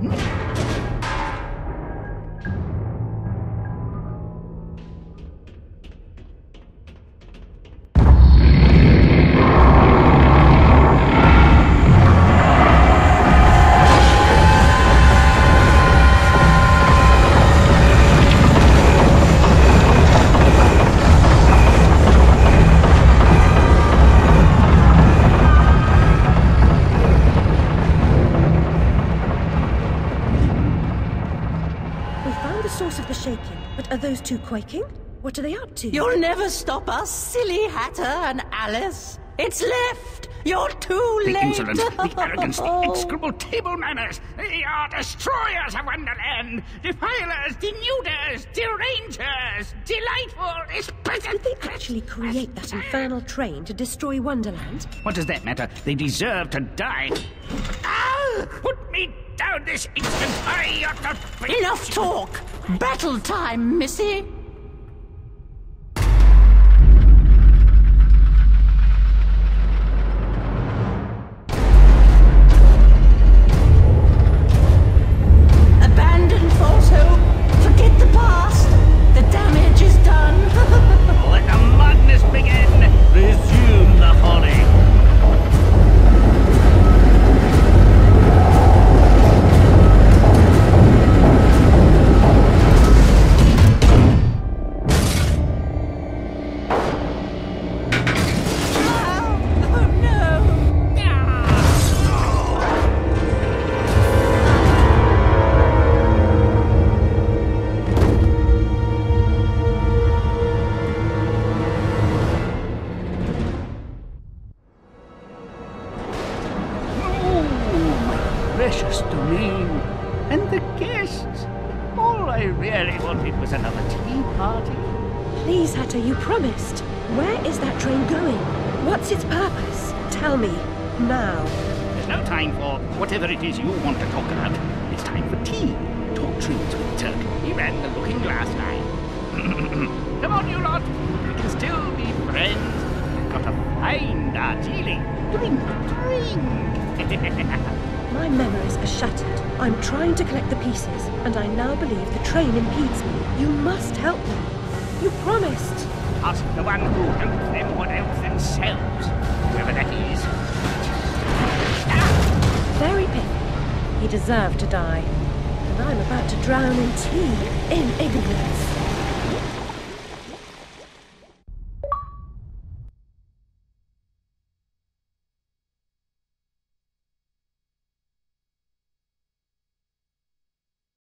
Are those two quaking? What are they up to? You'll never stop us, silly Hatter and Alice. It's left! You're too late! The insolence, the arrogance, the execrable table manners. They are destroyers of Wonderland, defilers, denuders, derangers, delightful, Did they actually create that infernal train to destroy Wonderland? What does that matter? They deserve to die. Ah! Put me down this instant! I ought to... Enough talk! Battle time, missy! Abandon false hope! Forget the past! The damage is done! Let the madness begin! Resume the folly! Precious domain. And the guests. All I really wanted was another tea party. Please, Hatter, you promised. Where is that train going? What's its purpose? Tell me, now. There's no time for whatever it is you want to talk about. It's time for tea. Talk trees with Turk. He ran the Looking Glass line. Come on, you lot. We can still be friends. We've got a fine Darjeeling. Drink, drink. My memories are shattered. I'm trying to collect the pieces, and I now believe the train impedes me. You must help me. You promised. Ask the one who helps them what else themselves. Whoever that is. Very pithy. He deserved to die. And I'm about to drown in tea, in ignorance.